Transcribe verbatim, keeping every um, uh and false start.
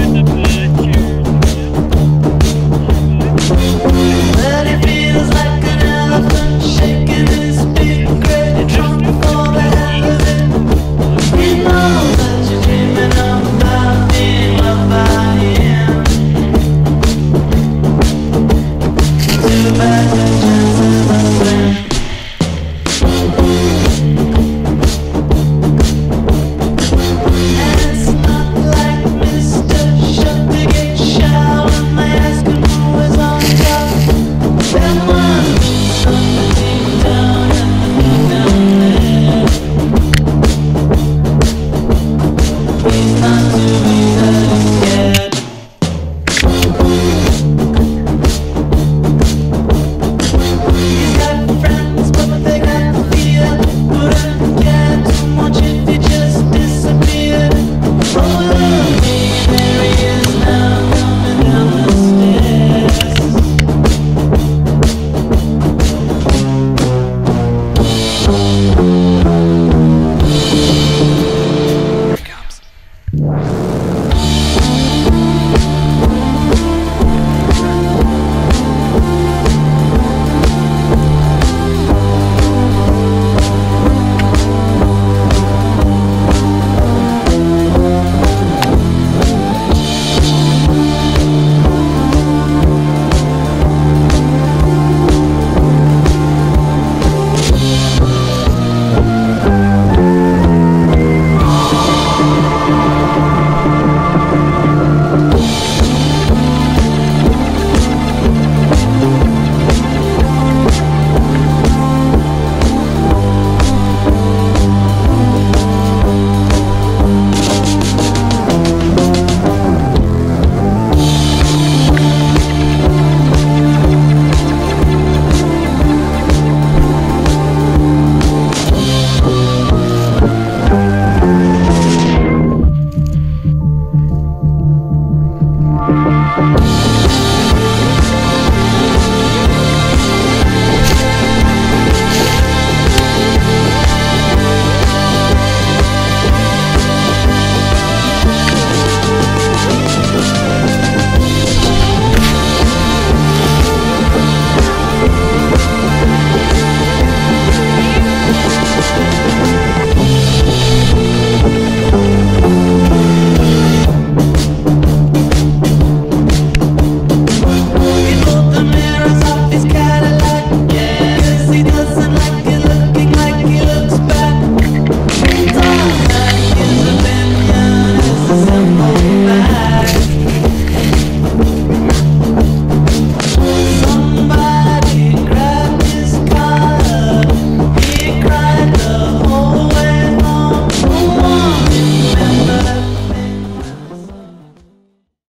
But it feels like an elephant shaking his big gray trunk for the hell of it. He knows that you're dreaming about being loved by him. Too bad the chances are slim. And it's not like Mister Shut the Gate shout when they ask him who is on top. There must be something deep down in the down there. He's not too easily scared. He's got friends, but they got fear. Wouldn't care too much if he just disappeared. Oh, look, there he is now, coming down the stairs. Here he comes. Thank you.